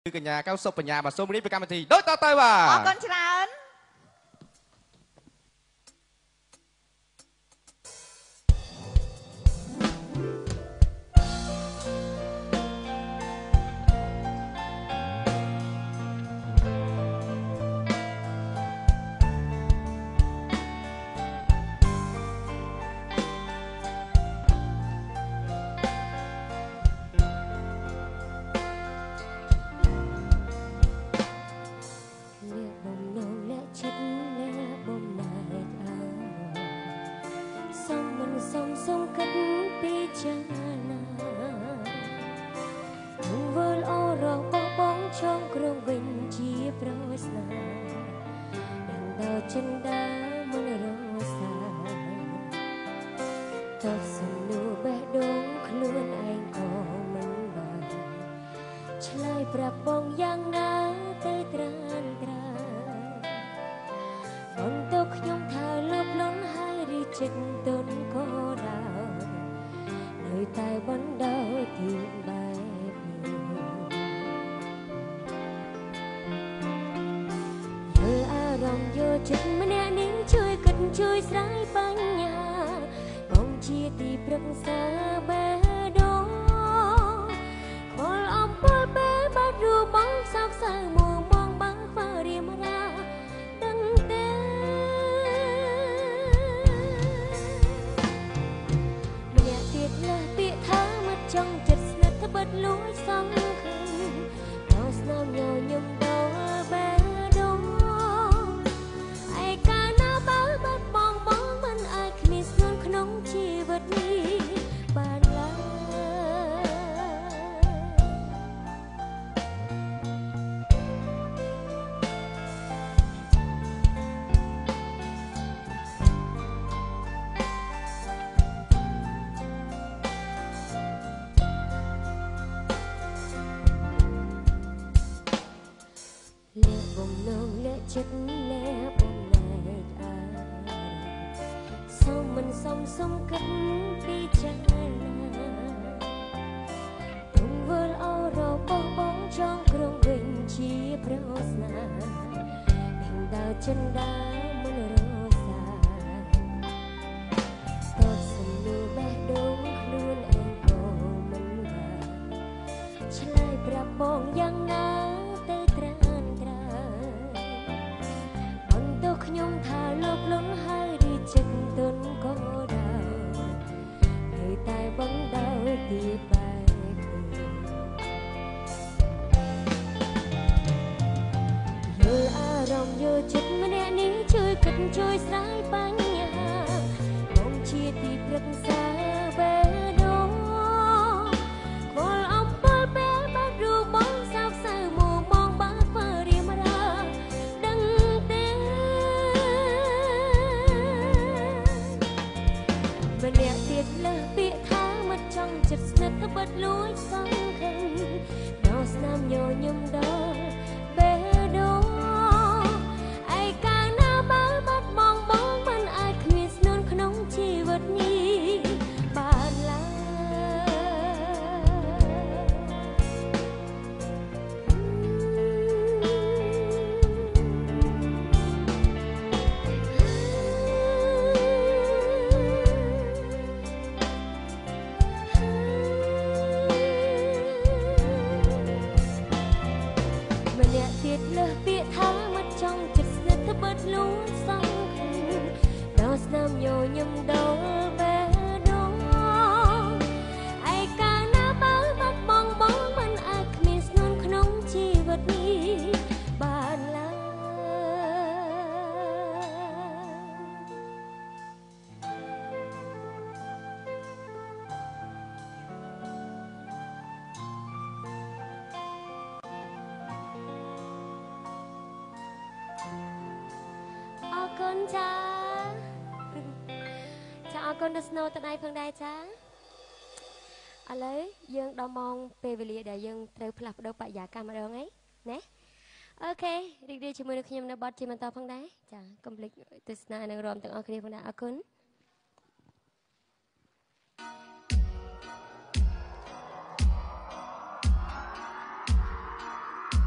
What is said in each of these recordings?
គឺកញ្ញាកៅសុបបញ្ញាបាទសូមរៀបពីកម្មវិធីដូចតទៅបាទអរគុណច្រើនចិនដាមនរសាតើសំនួរបេះដូងខ្លួនឯងក៏មិនបានឆ្លើយប្រាប់បងយ៉ាងណាទៅត្រានត្រាបន្ទោខ្ញុំថាលើបលន់ហើយរីចិត្តទុនក៏ដើរនៅតែបណ្ដោទីបែបយកចិត្តម្នាក់នេះជួយគិតជួយស្រាយបញ្ហាបងជាទីប្រឹក្សាបេះដូងខលអំពលពេលបាត់រូបបងសោកសៅមួមងបាំងហ្វារៀមរាដឹងទេម្នាក់ទៀតលើសពាក្យថាមកចង់ចិត្តស្និទ្ធបិទលួចសងឃើញដល់ស្នាមញញឹមដល់បេះជីវិតនេះបានឡើយលាបំណងលាចិត្តលាបំណែកអាមិនសំគិតពីចាណាទុំវល់អររបស់បងចង់ក្រុងវិញជាប្រស្នានឹងដើរចិនដាមនរសាតើសំនួរបេះដូងខ្លួនឯងក៏មិនបានឆ្លើយប្រាប់បងយ៉ាងណាទៅត្រានត្រាបន្ទោខ្ញុំថាលោកលន់ហើយរីចិត្តទុនក៏ដើរនៅតែបងដើរទីបែបយល់អារម្មណ៍យល់ចិត្តម្នាក់នេះជួយគិតជួយស្រាយបញ្ហាបងជាទីប្រឹក្សាបេះដូងគល់អំពលពេលបាត់រូបបងសោកសៅមួមងបាត់ហ្វារៀមរាដឹងទេម្នាក់ទៀតលើសពាក្យថាមកចង់ចិត្តស្និទ្ធបិទលួចសងឃើញដល់ស្នាមញញឹមដល់បេះដូងឯកាលណាបើបាត់បងបងមិនអាចគ្មានស្នូនក្នុងជីវិតនេះបានឡើម្នាក់ទៀតលើសពាក្យថាមកចង់ចិត្តស្និទ្ធបិទលួចសងឃើញដល់ស្នាមញញឹមដល់បេះដូងឯកាលណាបើបាត់បងបងមិនអាចគ្មានស្នូនក្នុងជីវិតនេះបានឡើយអរគុណចាអរគុណដល់ស្នូតដៃផងដែរចាឥឡូវយើងដល់ម៉ោងពេលវេលាដែលយើងត្រូវផ្លាស់ប្ដូរបរិយាកាសម្ដងហើយណាអូខេរីករាយជាមួយនឹងខ្ញុំនៅបទជាបន្តផងដែរចាកុំភ្លេចទស្សនានិងរួមទាំងអស់គ្នាផងដែរអរគុណអ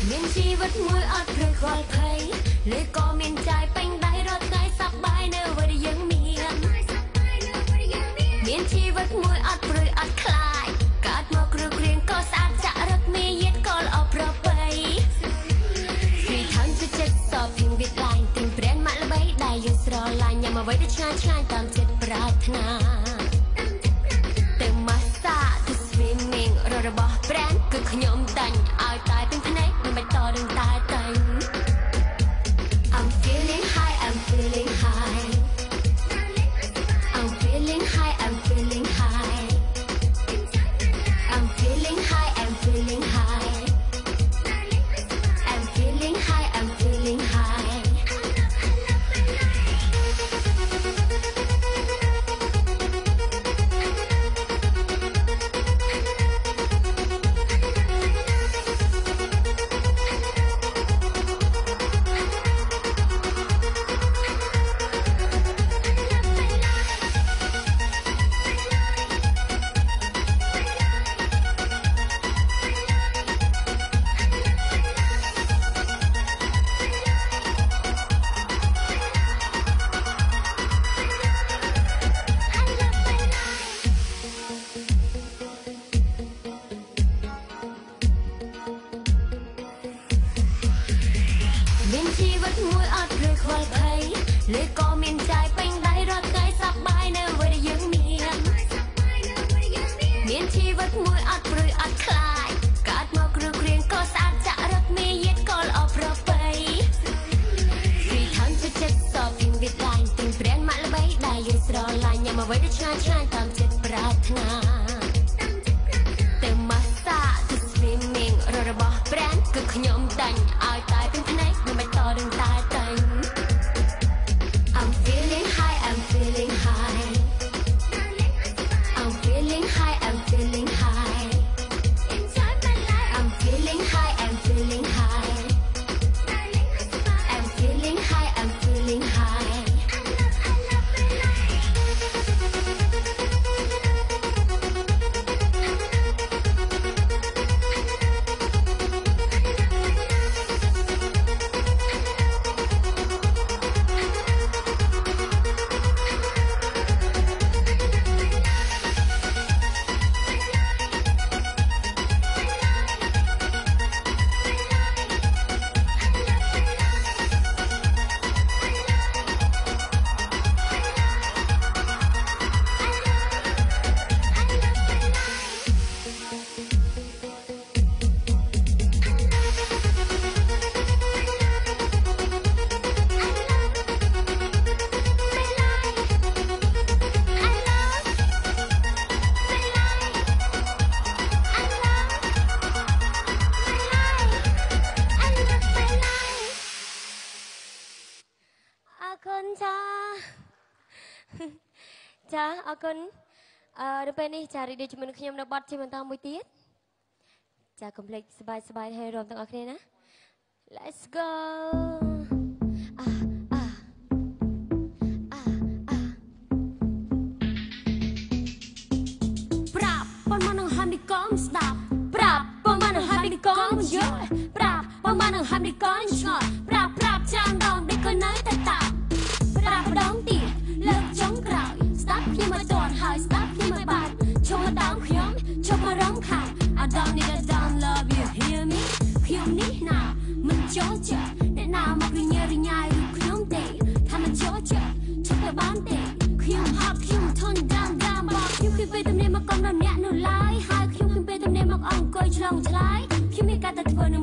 មានជីវិតមួយអត់ព្រឺខ្វល់ភ័យលើក៏មានใจពេញដៃរត់ថ្ងៃសប្បាយនៅអ្វីដែលយើងមានជីវិតមួយអត់ព្រឺអត់ខ្លាចកើតមកគ្រូគ្រៀងក៏ស្អាតចាក់រឹកមាយាទក៏ល្អប្រពៃពីថងចិត្តសពពីវិទ្យាទិញព្រានមកល្បីដែលយើងស្រឡាញ់ញ៉ាំអ្វីដែលឆ្ងាញ់ឆ្ងាញ់តាមចិត្តប្រាថ្នាទៅម៉ាស្សាទៅ swimming របស់ brand គឺខ្ញុំដាញ់ឲ្យតែទាំងភ្នែកមិនតដឹងតែតែង I'm feeling high I'm feeling high I'm feeling high I'm feeling high I'm feeling high I'm feeling high I'm feeling high I'm feeling highមានជីវិតមួយអត់ព្រឺខ្វល់ភ័យលើក៏មានใจពេញដៃរត់ថ្ងៃសប្បាយនៅអ្វីដែលយើងមានជីវិតមួយអត់ព្រឺអត់ខ្លាចកើតមកគ្រូគ្រៀងក៏ស្អាតចាក់រឹកមាយាទក៏ល្អប្រពៃពីថងចិត្តសពពីវិទ្យាទិញព្រានមកល្បីដែលយើងស្រឡាញ់ញ៉ាំអ្វីដែលឆ្ងាញ់ឆ្ងាញ់តាមចិត្តប្រាថ្នាទៅម៉ាស្សាទៅ swimming របស់ brand គឺខ្ញុំដាញ់ឲ្យតែទាំងភ្នែកមិនតដឹងតែតែង I'm feeling high I'm feeling high I'm feeling high I'm feeling high I'm feeling high I'm feeling high I'm feeling high I'm feeling highចាអរគុណនៅពេលនេះចារីឌីជាមួយនឹងខ្ញុំនៅបទជាបន្តមួយទៀតចាកុំភ្លេចសប្បាយហើយរួមទាំងអស់គ្នាណា Let's go ប្រាប់ប៉ុន្មាននឹងហាមនេះកុំស្ដាប់ប្រាប់ប៉ុន្មាននឹងហាមនេះកុំយល់ប្រាប់ប៉ុន្មាននឹងហាមនេះកុំឆ្ងល់ប្រាប់ចាំដងនេះក៏នៅតែតាប្រាប់ម្ដងទៀតលើកចុងក្រោយស្ដាប់ខ្ញុំមិនទាន់ហើយស្ដាប់ខ្ញុំមិនបានឈប់មកដល់ខ្ញុំឈប់មករំខាន I don't need a don't love you hear me ខ្ញុំនេះណាមិនចូលចិត្តអ្នកណាមករញ៉េរញ៉ៃឬខ្ញុំទេថាមិនចូលចិត្តឈប់ទៅបានទេខ្ញុំហត់ខ្ញុំធន់ដាំមកខ្ញុំគឺពេលទំនេរមកកុំដល់អ្នកនៅឡើយហើយខ្ញុំគឺពេលទំនេរមកអង្គុយឆ្លងឆ្លើយខ្ញុំមានការតែធ្វើនឹង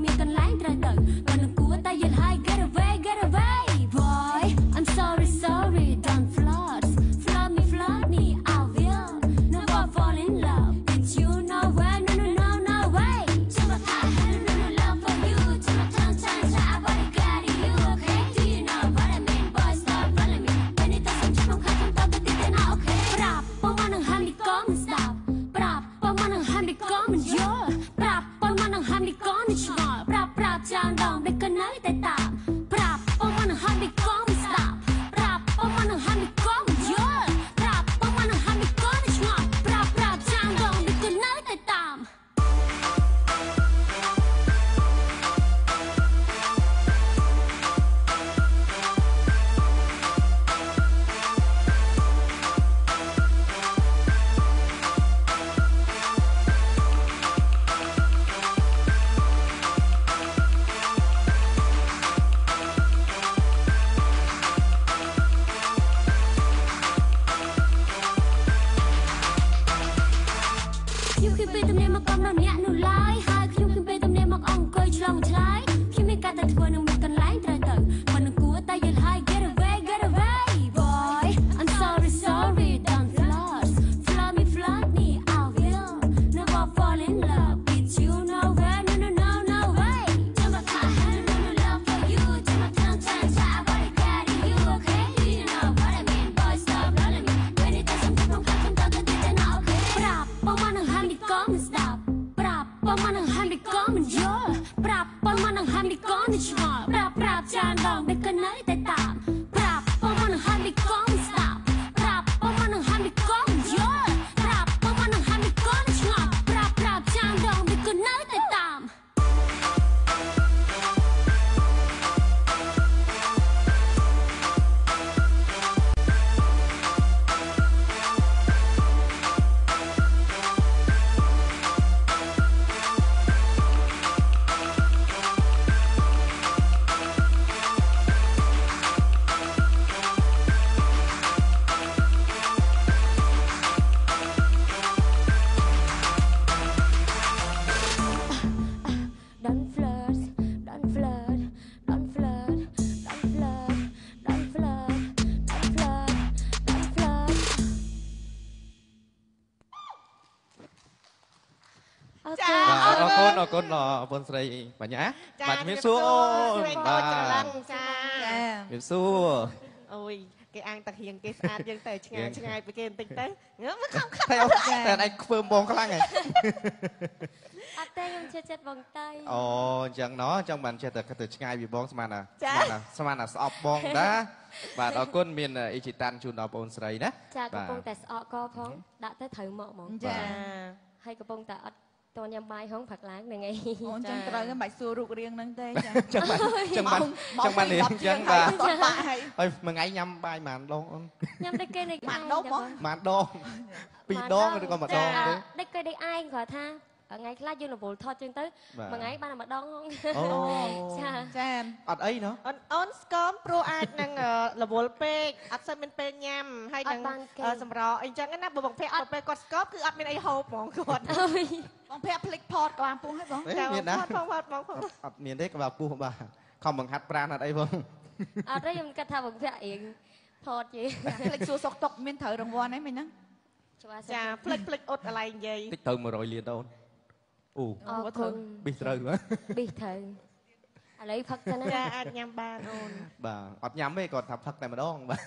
អរគុណបងស្រីបញ្ញាបាទជំរាបសួរបាទជំរាបសួរអូយគេអាងតារៀងគេស្អាតយើងទៅឆ្ងាយពីគេបន្តិចទៅមកខំខំតែឯងខ្ពើមបងខ្លាំងហ៎អត់ទេខ្ញុំជឿចិត្តបងតៃអូអញ្ចឹងណោះអញ្ចឹងបានចេះតែទៅឆ្ងាយពីបងស្មានណាស្មានណាស្អប់បងតាបាទអរគុណមានអ៊ីជីតានជូនដល់បងស្រីណាចាកំពុងតែស្អកកផងដាក់ទៅត្រូវមកហ្មងចាហើយកំពុងតែអត់តញ៉ាំបាយហងផឹកឡើងហ្នឹងឯងអូនចឹងត្រូវមិនបាច់សួររូបរាងហ្នឹងទេចាចឹងបាននេះអញ្ចឹងបាទហើយមួយថ្ងៃញ៉ាំបាយប៉ុន្មានដងអូនញ៉ាំតែគេនេះម៉ានដងហ្មងប៉ុន្មានដងពីរដងឬក៏ម្ដងទេដេកគេដេកឯងគាត់ថាថ្ងៃខ្លះយើងរវល់ថតចឹងទៅមួយថ្ងៃបានតែម្ដងហងអូចាចាអត់អីណោះអូនស្គមព្រោះអាចនឹងរវល់ពេកអត់សូវមានពេលញ៉ាំហើយនឹងសម្រអីចឹងណាបើបងភ័ក្រទៅពេលគាត់ស្គមគឺអត់មានអីហូបហ្មងគាត់បងភ័ក្រភ្លេចផតក្បាលពុះហើយបងមានណាផងអត់មានទេក្បាលពោះបាទខំបង្ហាត់ប្រាណអត់អីបងអត់ទេខ្ញុំគិតថាបងភ័ក្ររៀងថតជិះភ្លេចសួរសុកតុកមានត្រូវរង្វាន់អីមិនហ្នឹងចាភ្លេចអត់កន្លែងនិយាយតិចទៅ100លានអូនអូអរគុណប៊ីត្រូវហ៎ប៊ីត្រូវឥឡូវផឹកទៅណាចាអាចញ៉ាំបានអូនបាទអត់ញ៉ាំទេគាត់ថាផឹកតែម្ដងបាទ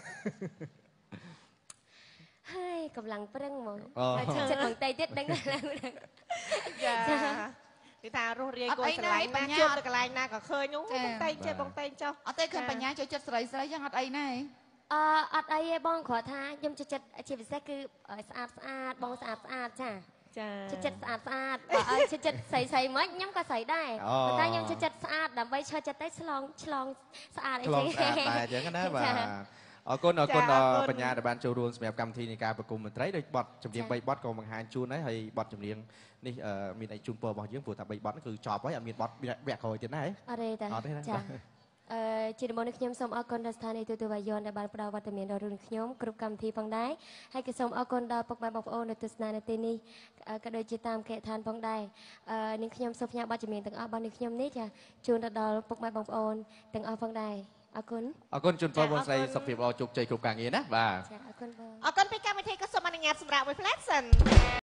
ហើយកំឡុងប្រឹងហ្មងអូហើយចិត្តបងតៃទៀតដឹងឡើងចាគេថារស់រាយកូនឆ្លាញ់ណាជួបទៅកន្លែងណាក៏ឃើញនោះបងតែងចេះបងតែងចុះអត់ទេឃើញបញ្ញាចូលចិត្តស្រីចឹងអត់អីណាអត់អីទេបងគ្រាន់ថាខ្ញុំចិត្តជាពិសេសគឺស្អាតបងស្អាតចាចាចិត្តស្អាតបើឲ្យចិត្តស្រីមិនខ្ញុំក៏ស្រីដែរប៉ុន្តែខ្ញុំចិត្តស្អាតដើម្បីឈរចិត្តទៅឆ្លងស្អាតអីឆ្លទេងស្អាតដែរអញ្ចឹងណាបាទអរគុណដល់បញ្ញាដែលបានចូលរួមសម្រាប់កម្មវិធីនៃការប្រគំតន្ត្រីដោយបទចម្រៀង3បទក៏បង្ហាញជូនហើយបទចម្រៀងនេះមានអីជូនពររបស់យើងព្រោះថា3បទគឺចប់ហើយអត់មានបទវគ្គក្រោយទៀតណាហ៎អត់ទេតាអត់ទេណាចាជាដំបូងនេះខ្ញុំសូមអរគុណដល់ស្ថានីយ៍ទូវាយ័នដែលបានផ្ដល់វត្តមានដល់រឿងខ្ញុំគ្រប់កម្មវិធីផងដែរហើយក៏សូមអរគុណដល់ពុកម៉ែបងប្អូននៅទស្សនានៅទីនេះក៏ដូចជាតាមគេឋានផងដែរនាងខ្ញុំសូមផ្ញើបទចម្រៀងទាំងអស់របស់នាងខ្ញុំនេះចាជូនទៅដល់ពុកម៉ែបងប្អូនទាំងអស់ផងដែរអរគុណអរគុណជូនពរបងស្រីសុខភាពល្អជោគជ័យគ្រប់ការងារណាបាទចាអរគុណបងអរគុណពីកម្មវិធីក៏សូមអនុញ្ញាតសម្រាប់មួយផ្លែសិន